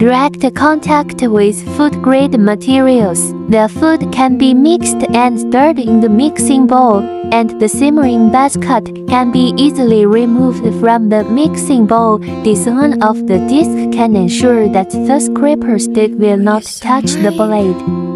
direct contact with food-grade materials. The food can be mixed and stirred in the mixing bowl, and the simmering basket can be easily removed from the mixing bowl. Design of the disc can ensure that the scraper stick will not touch the blade.